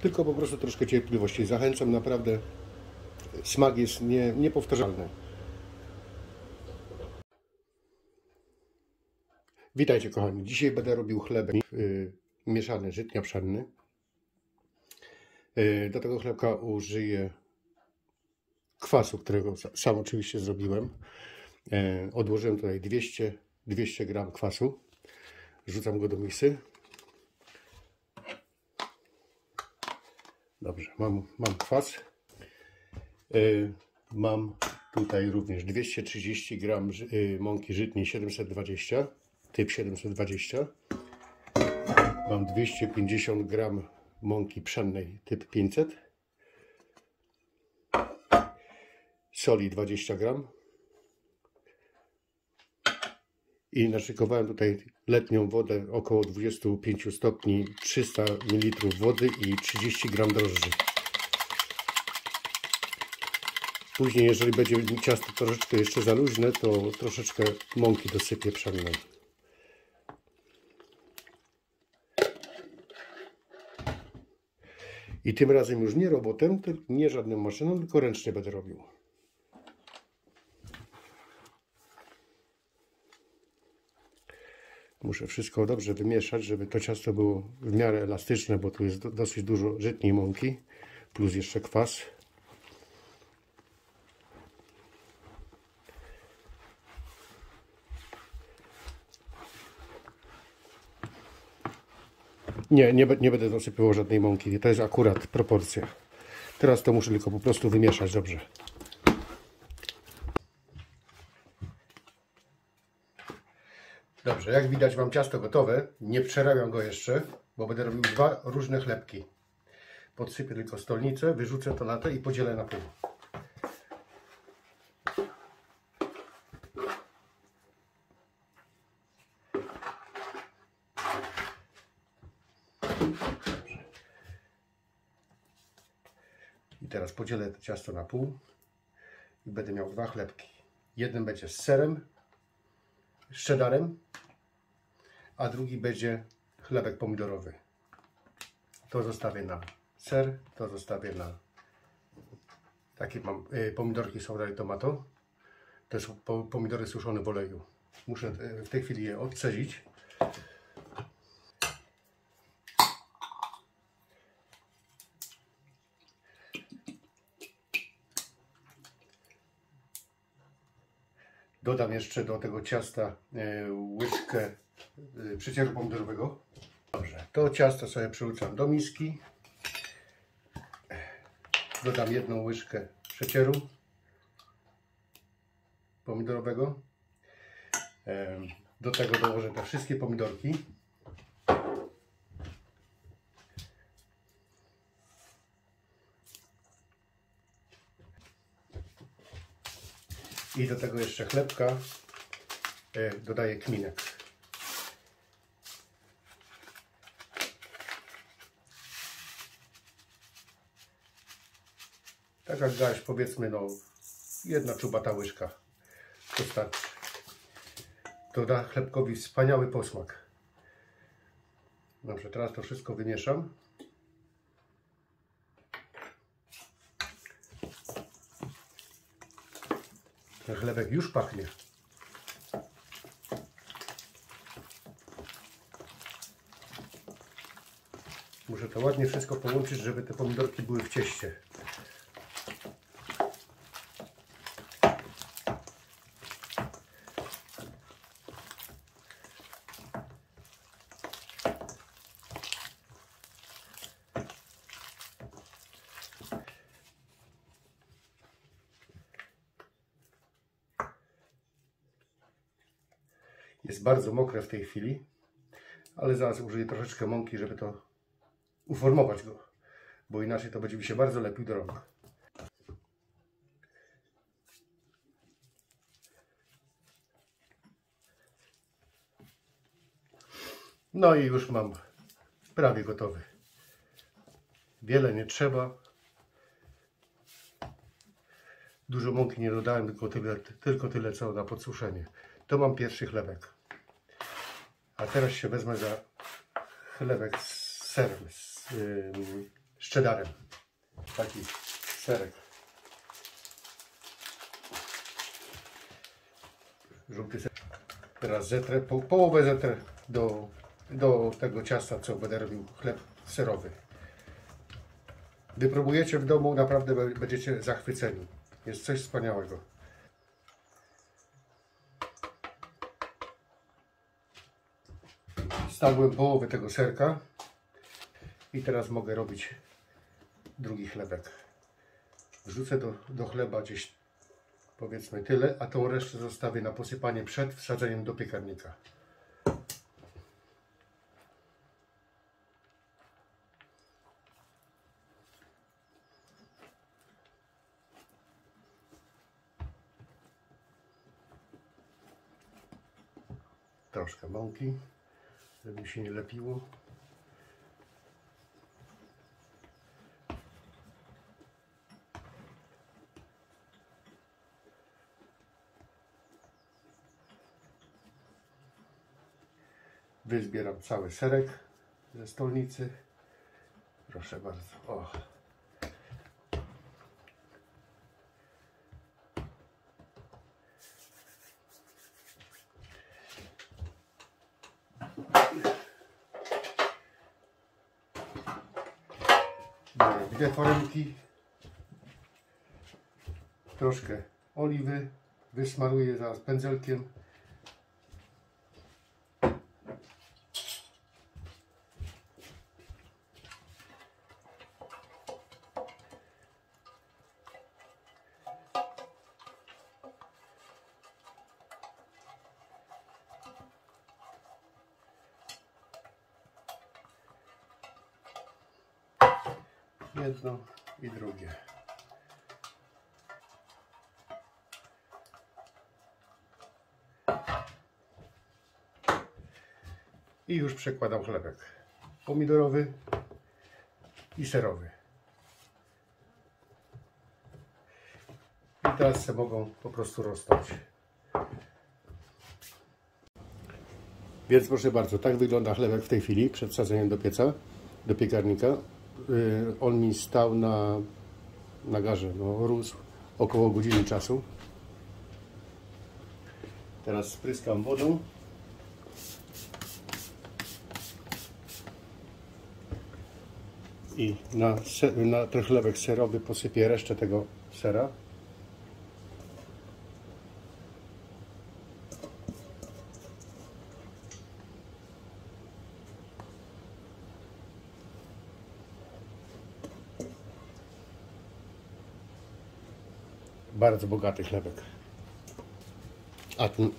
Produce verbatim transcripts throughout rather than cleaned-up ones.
tylko po prostu troszkę cierpliwości. Zachęcam, naprawdę smak jest nie, niepowtarzalny. Witajcie kochani, dzisiaj będę robił chlebek yy, mieszany żytnia-pszenny. Yy, do tego chlebka użyję kwasu, którego sam oczywiście zrobiłem. Yy, odłożyłem tutaj dwieście, dwieście gram kwasu. Rzucam go do misy. Dobrze, mam, mam kwas. Yy, mam tutaj również dwieście trzydzieści gram yy, mąki żytniej siedemset dwadzieścia, typ siedemset dwadzieścia. Mam dwieście pięćdziesiąt gram mąki pszennej typ pięćset. Soli dwadzieścia gram. I naszykowałem tutaj letnią wodę około dwudziestu pięciu stopni, trzysta mililitrów wody i trzydzieści gram drożdży. Później, jeżeli będzie ciasto troszeczkę jeszcze za luźne, to troszeczkę mąki dosypię pszennej. I tym razem już nie robotem, nie żadną maszyną, tylko ręcznie będę robił. Muszę wszystko dobrze wymieszać, żeby to ciasto było w miarę elastyczne, bo tu jest dosyć dużo żytniej mąki, plus jeszcze kwas. Nie, nie, nie będę dosypywał żadnej mąki, to jest akurat proporcja. Teraz to muszę tylko po prostu wymieszać dobrze. Dobrze, jak widać mam ciasto gotowe, nie przerabiam go jeszcze, bo będę robił dwa różne chlebki. Podsypię tylko stolnicę, wyrzucę to na to i podzielę na pół. I teraz podzielę to ciasto na pół i będę miał dwa chlebki. Jeden będzie z serem, z cheddarem, a drugi będzie chlebek pomidorowy. To zostawię na ser, to zostawię na takie mam y, pomidorki sourdough tomato. To są pomidory suszone w oleju. Muszę w tej chwili je odcedzić. Dodam jeszcze do tego ciasta łyżkę przecieru pomidorowego. Dobrze, to ciasto sobie przerzucam do miski. Dodam jedną łyżkę przecieru pomidorowego. Do tego dołożę te wszystkie pomidorki. I do tego jeszcze chlebka dodaję kminek. Tak jak dać, powiedzmy, no jedna czubata łyżka. To starczy. To da chlebkowi wspaniały posmak. Dobrze, teraz to wszystko wymieszam. Ten chlebek już pachnie. Muszę to ładnie wszystko połączyć, żeby te pomidorki były w cieście. Jest bardzo mokre w tej chwili, ale zaraz użyję troszeczkę mąki, żeby to uformować go, bo inaczej to będzie mi się bardzo lepił do rąk. No i już mam prawie gotowy. Wiele nie trzeba. Dużo mąki nie dodałem, tylko tyle, tylko tyle co na podsuszenie. To mam pierwszy chlebek. A teraz się wezmę za chlebek z serem, z, yy, z cheddarem. Taki serek. Żółty ser. Teraz zetrę, po, połowę zetrę do, do tego ciasta, co będę robił chleb serowy. Gdy próbujecie w domu, naprawdę będziecie zachwyceni. Jest coś wspaniałego. Stagłem połowę tego serka i teraz mogę robić drugi chlebek. Wrzucę do, do chleba gdzieś powiedzmy tyle, a tą resztę zostawię na posypanie przed wsadzeniem do piekarnika. Troszkę mąki, żeby się nie lepiło. Wyzbieram cały serek ze stolnicy. Proszę bardzo. O. Biorę dwie foremki. Troszkę oliwy. Wysmaruję zaraz pędzelkiem. Jedno i drugie. I już przekładam chlebek pomidorowy i serowy. I teraz se mogą po prostu rosnąć. Więc proszę bardzo, tak wygląda chlebek w tej chwili przed wsadzeniem do pieca, do piekarnika. On mi stał na, na garze, no, rósł około godziny czasu. Teraz spryskam wodą. I na, na ten chlebek serowy posypię resztę tego sera. Bardzo bogaty chlebek. A ten,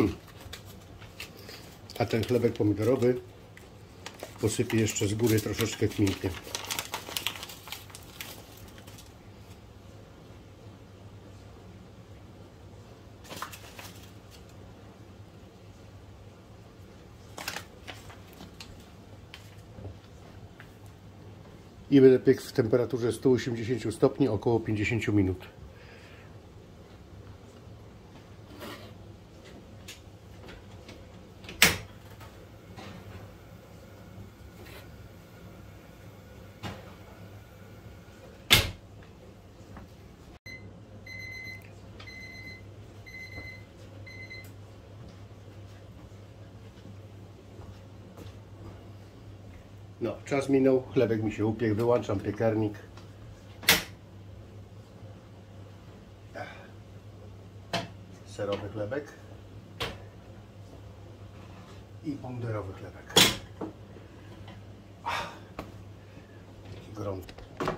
a ten chlebek pomidorowy posypię jeszcze z góry troszeczkę kminkiem. I będę piekł w temperaturze sto osiemdziesiąt stopni około pięćdziesiąt minut. No, czas minął, chlebek mi się upiekł, wyłączam piekarnik. Serowy chlebek i pomidorowy chlebek. Taki gorący.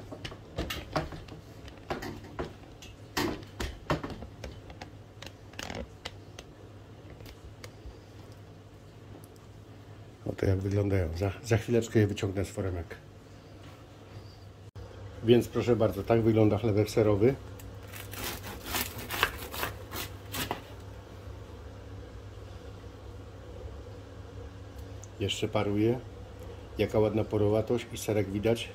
Oto jak wyglądają. Za, za chwileczkę je wyciągnę z foremek. Więc proszę bardzo, tak wygląda chlebek serowy. Jeszcze paruje. Jaka ładna porowatość i serek widać.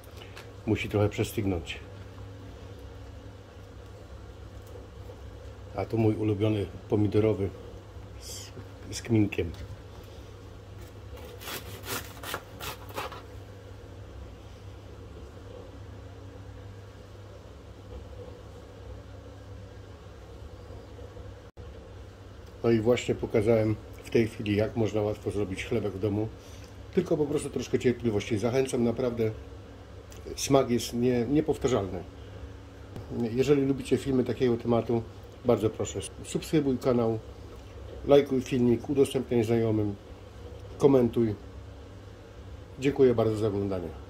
Musi trochę przestygnąć. A tu mój ulubiony pomidorowy z, z kminkiem. No i właśnie pokazałem w tej chwili, jak można łatwo zrobić chlebek w domu. Tylko po prostu troszkę cierpliwości. Zachęcam, naprawdę smak jest nie, niepowtarzalny. Jeżeli lubicie filmy takiego tematu, bardzo proszę, subskrybuj kanał, lajkuj filmik, udostępniaj znajomym, komentuj. Dziękuję bardzo za oglądanie.